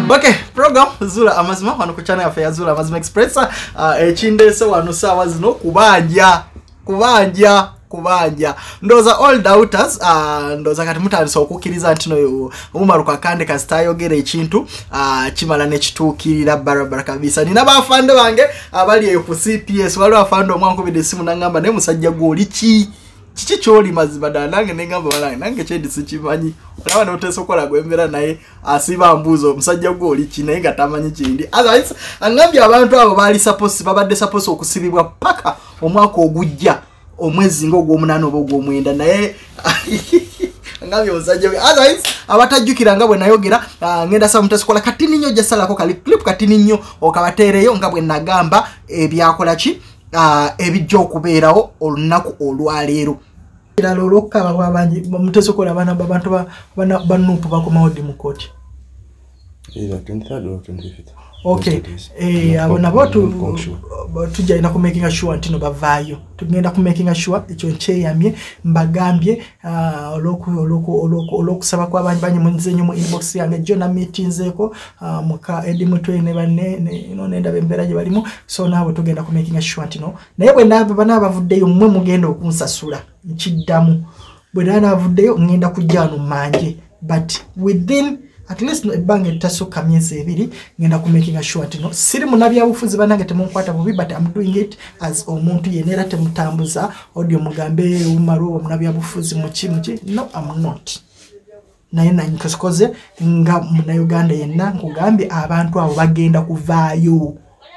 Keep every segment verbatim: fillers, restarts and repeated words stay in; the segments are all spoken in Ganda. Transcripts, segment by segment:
Okay, program Zula Amazima wano ku channel ya Zula Amazima Express uh, echinde so wano sawa zino kubanja kubanja kubanja ndoza all doubters uh, ndoza kati mutandisa okukiriza ntino Umar Kakande kasitayogera ekintu uh, kimala ne kitukirira barabara kabisa. Nina bafande bange abali uh, ku C P S wali afande omwankubide simu nangamba ne musajja goli ki Chichi choli mazima da nange nengamba wala nange chendi sichimanyi olaba no teso kola gwembera naye asiba mbuzo musajja goli kinaye gatamanyi kindi otherwise angambye abantu abo bali suppose babadde suppose okusibibwa paka omwaka ogujja omwezi ng'ogwo munana obo ogwo mwenda naye angambye musajja otherwise abatajjukira nga bwe nayogera uh, ngenda sa muteso kola kati ninyo jasalako kali clip kati ninyo okabatereyo nga bwe nagamba ebyakola ki uh, ebijja okubeerawo olunaku olwaleero Loloka wabanji muteso kola bana babantu ba bana banupu bakomawo di mukoti either twenty-third or twenty-fifth. Okay eh abona botu tujja ina ku making sure ntino bavayo tugenda ku making sure ekyo nche yamye mbagambye uh, oloko oloko oloko olokusaba kwa banyi banyi munzenyu mu inbox yange jona meetings eko uh, muka edimu twene bane ino nenda bemberaje balimo so nabo tugenda ku making sure ntino naye bwe nabo bana bavuddeyo mmwe mugenda okunsasula nchiddamu bwe nana bavuddeyo ngenda kujjano manje but within at least no bange tasoka myezi ebiri ngenda ku making sure ntino siri munabya bufuzi banange temunkwata bubi but I'm doing it as omuntu yenera temutambuza audio mugambe umaruwa munabya bufuzi muki muki no I'm not naye nanyikoze nga muna Uganda yenna nkugambye abantu abo bagenda kuvaayo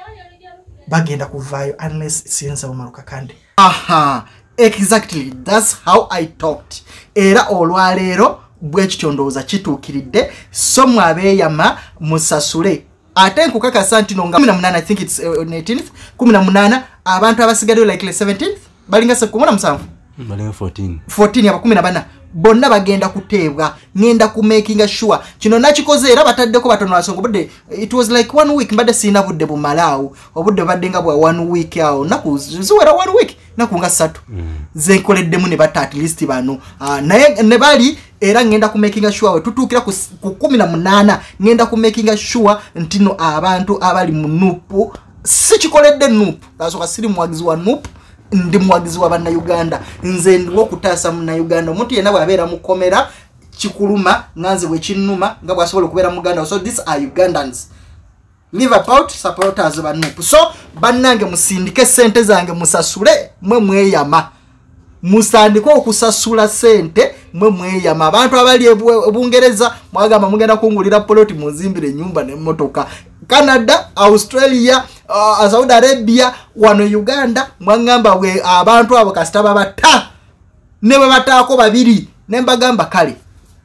bagenda kuvaayo unless sinza Umar Kakande. Aha, exactly, that's how I talked. Era olwaleero bwe kitondoza kitukiridde so mwabeyama musasule ate nkukaka santino nga kumi na munana I think it's uh, eighteenth kumi na munana abantu abasigadde like the seventeenth balinga se kumuna musanvu balinga fourteen fourteen aba kumi na bana bonna bagenda kuteebwa ngenda ku making sure kino nakikoze era bataddeko batono asongo budde it was like one week mbadde sina budde bumalawo obudde badde nga bwa one week awo naku ziwera one week naku nga satu mm. zenkoleddemu ne bata at least bano uh, naye ne bali era ngenda ku making sure we tutukira ku kumi na munana ngenda ku making sure ntino abantu abali mu Nup si kikoledde Nup kasoka siri mwagizi wa Nup ndi mwagizi wa bana Uganda nze ndwo kutasa mu na Uganda omuntu yena bwabera mukomera kikuluma nanze bwe kinuma nga bwasobola kubera mu Uganda so these are Ugandans live about supporters ba Nup so banange musindike sente zange musasule mwe mweyama musandiko okusasula sente mwe mweyama abantu abali ebungereza mwagamba mugenda kungulira poloti muzimbire nyumba ne motoka Canada, Australia, uh, Saudi Arabia, wano Uganda, mwangamba we abantu abo kasitaba bata nebe batako babiri nembagamba kale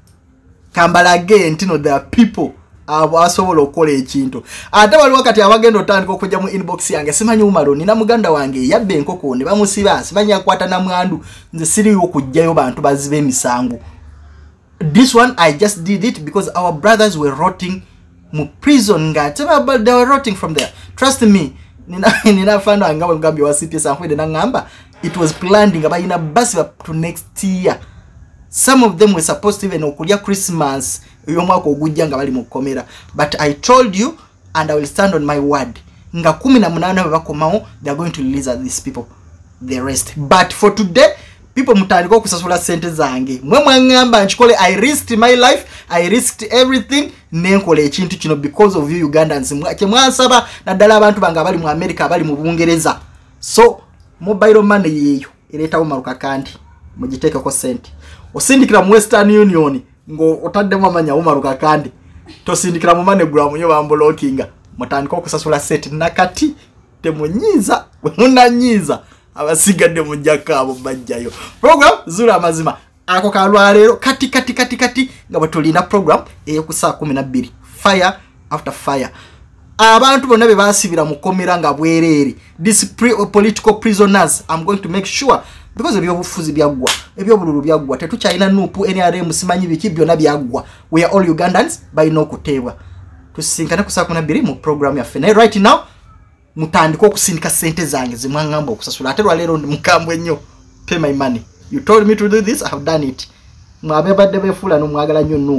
kambala again ntino there are people abo asobola okola ekintu ate wali wakati abagendo tandika okujja mu inbox yange simanyi Umaro nina muganda wange yabbe enkoko ne bamusiba simanyi akwata na mwandu nze siri okujjayo bantu bazibe emisango. This one I just did it because our brothers were rotting mu prison nga teba they were rotting from there. Trust me nina nina fanda ngaba ngambi wa city sanfide na ngamba it was planned ngaba ina basi to next year. Some of them were supposed to even okulia Christmas yomwako ogujja nga bali mukomera but I told you and I will stand on my word nga kumi na munana bakomawo they are going to release these people the rest but for today people mutandika okusasula sente zange mwe mwangamba nchikole I risked my life I risked everything nenkola ekintu kino because of you Ugandans mwache mwansaba naddala abantu banga bali mu America bali mu Bungereza so mobile money yeyo ereta Umar Kakande mujiteka ko sente osindikira mu Western Union ngo otaddemu amanya Umar Kakande tosindikira mu MoneyGram yo bamblockinga mutandika okusasula sente nakati temunyiza munanyiza abasigadde mu jakabo bajjayo program Zula Amazima ako kalwalero kati kati kati kati nga batulina program eyo ku saa kumi na bbiri fire after fire abantu bonna be basibira mukomera nga bwerere this pre political prisoners I'm going to make sure because ebyo bufuzi byagwa ebyo bululu byagwa tetukyalina Nup N R M simanyi biki byonna byagwa we are all Ugandans by no kutebwa tusinkana ku saa kumi na bbiri mu program ya fene right now mutandika okusindika sente zange zimwangamba okusasula ate lwaleero mukambwe nnyo pay my money you told me to do this I have done it mwabe badde befula no mwagala nnyo Nup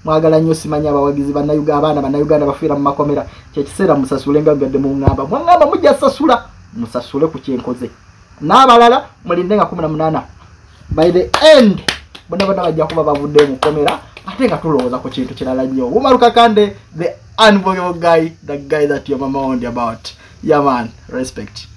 mwagala nnyo simanya abawagizi bannayuganda abaana bannayuganda bafiira mu makomera kyekiseera musasule nga gadde muŋŋamba mwaŋŋamba mujja sasula musasule ku kyenkoze n'abalala mulinde nga kumi na munaana by the end bonna bonna bajja kuba bavudde mu komera ate nga tulowooza ku kintu kirala nnyo Umar Kakande the unbelievable guy the guy that your mama warned about yeah man respect